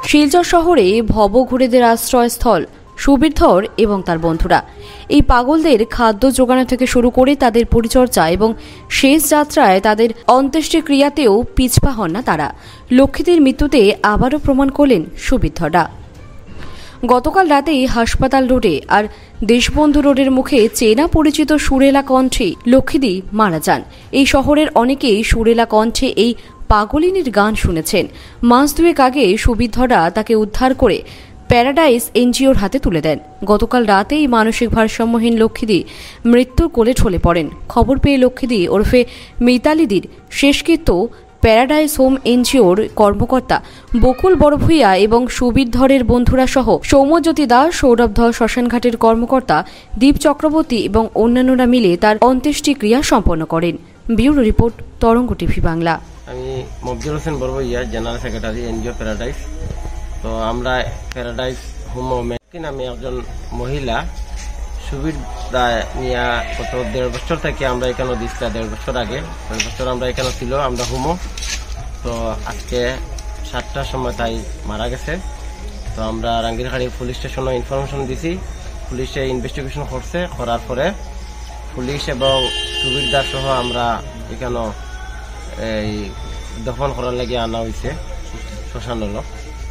শিলচর শহরে ভবঘুরেদের আশ্রয়স্থল সুবীরধর এবং তার বন্ধুরা। এই পাগলদের খাদ্য জোগানো থেকে শুরু করে তাদের পরিচর্যা এবং শেষ যাত্রায় তাদের অন্ত্যেষ্টিক্রিয়াতেও পিছপা হন না তারা। লক্ষ্মীদের মৃত্যুতে আবারও প্রমাণ করলেন সুবীরধররা। গতকাল রাতেই হাসপাতাল রোডে আর দেশবন্ধু রোডের মুখে চেনা পরিচিত সুরেলা কণ্ঠে লক্ষ্মীদি মারা যান। এই শহরের অনেকেই সুরেলা কণ্ঠে এই পাগলিনীর গান শুনেছেন। মাস দুয়েক আগে সুবীরধররা তাকে উদ্ধার করে প্যারাডাইস এনজিওর হাতে তুলে দেন। গতকাল রাতেই মানসিক ভারসাম্যহীন লক্ষ্মীদি মৃত্যুর কোলে ঢলে পড়েন। খবর পেয়ে লক্ষ্মীদি ওরফে মিতালিদির শেষকৃত্য প্যারাডাইস হোম এনজিওর কর্মকর্তা বকুল বড়ভূঁইয়া এবং সুবীরধরের বন্ধুরা সহ সৌম্যজ্যোতি দাস, সৌরভ ধর, শ্মশানঘাটের কর্মকর্তা দীপ চক্রবর্তী এবং অন্যান্যরা মিলে তার অন্ত্যেষ্টিক্রিয়া সম্পন্ন করেন। Bureau report, Tarang TV Bangla. আমি Mofjal Hossain Barbhuiya, general secretary NGO Paradise. তো আমরা প্যারাডাইস হোম আমি একজন মহিলা সুবীর নিয়ে গত 1.5 বছর থেকে আমরা এখানে দিচ্ছি। 1.5 বছর আগে 1.5 বছর আমরা এখানে ছিল আমরা হোমো। তো আজকে 7টার সময় তাই মারা গেছে। তো আমরা রাঙ্গিরখাড়ি পুলিশ স্টেশনে ইনফরমেশন দিছি। পুলিশে ইনভেস্টিগেশন করছে, করার পরে পুলিশ এবং সুবীরদার সহ আমরা এখানে এই দফন করার লাগে আনা হয়েছে শ্মশান হলো।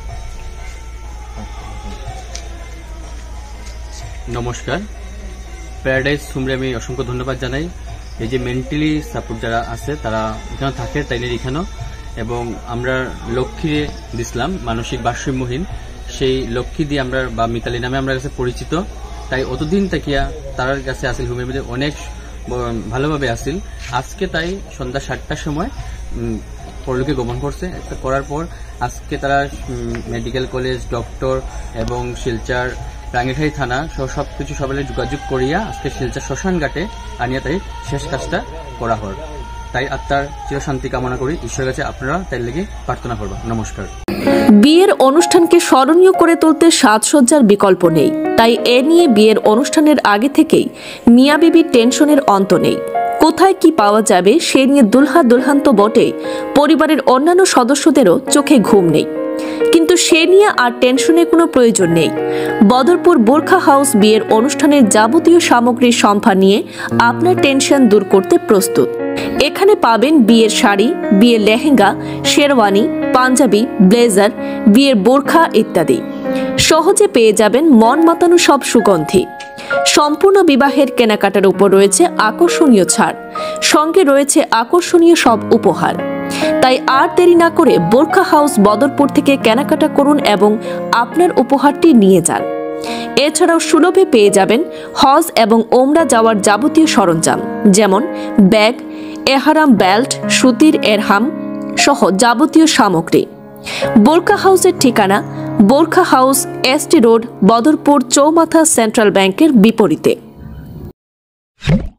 নমস্কার, প্যারাডাইস হোমে আমি অসংখ্য ধন্যবাদ জানাই। এই যে মেন্টালি সাপোর্ট যারা আছে তারা এখানে থাকে তাইনের এখানেও, এবং আমরা লক্ষ্মী দিছিলাম মানসিক ভারসাম্যহীন। সেই লক্ষ্মী দিয়ে আমরা বা মিতালি নামে আমরা কাছে পরিচিত, তাই অতদিন তাকিয়া তার কাছে আসিল হোমের মধ্যে অনেক ভালোভাবে আসিল। আজকে তাই সন্ধ্যা 7টার সময় পরলোকে গমন করছে। করার পর আজকে তারা মেডিকেল কলেজ, ডক্টর এবং শিলচর রাঙ্গিরখাড়ি থানা সহ সবকিছু সবাই যোগাযোগ করিয়া আজকে শিলচর শ্মশানঘাটে আনিয়া তাই শেষ কাজটা করা হয়। তাই আত্মার চিরশান্তি কামনা করি, ঈশ্বরের কাছে আপনারা তাই লেগে প্রার্থনা করবা। নমস্কার। বিয়ের অনুষ্ঠানকে স্মরণীয় করে তুলতে সাজসজ্জার বিকল্প নেই, তাই এ নিয়ে বিয়ের অনুষ্ঠানের আগে থেকেই মিয়া বিবির টেনশনের অন্ত নেই। কোথায় কি পাওয়া যাবে সে নিয়ে দুলহা দুলহান তো বটেই, পরিবারের অন্যান্য সদস্যদেরও চোখে ঘুম নেই। কিন্তু সে নিয়ে আর টেনশনের কোনো প্রয়োজন নেই। বদরপুর বোরখা হাউস বিয়ের অনুষ্ঠানের যাবতীয় সামগ্রীর সম্ভার নিয়ে আপনার টেনশন দূর করতে প্রস্তুত। এখানে পাবেন বিয়ের শাড়ি, বিয়ের লেহেঙ্গা, শেরওয়ানি, পাঞ্জাবি, ব্লেজার, বিয়ের বোরখা ইত্যাদি। সহজে পেয়ে যাবেন মন মাতানো সব সুগন্ধি। সম্পূর্ণ বিবাহের কেনাকাটার উপর রয়েছে আকর্ষণীয় ছাড়, সঙ্গে রয়েছে আকর্ষণীয় সব উপহার। তাই আর দেরি না করে বোরখা হাউস বদরপুর থেকে কেনাকাটা করুন এবং আপনার উপহারটি নিয়ে যান। এছাড়াও সুলভে পেয়ে যাবেন হজ এবং ওমরা যাওয়ার যাবতীয় সরঞ্জাম, যেমন ব্যাগ, এহারাম বেল্ট, সুতির এরহাম সহ যাবতীয় সামগ্রী। বোরখা হাউসের ঠিকানা Burqa House, ST road, Badarpur, Chowmatha, central ব্যাংকের বিপরীতে।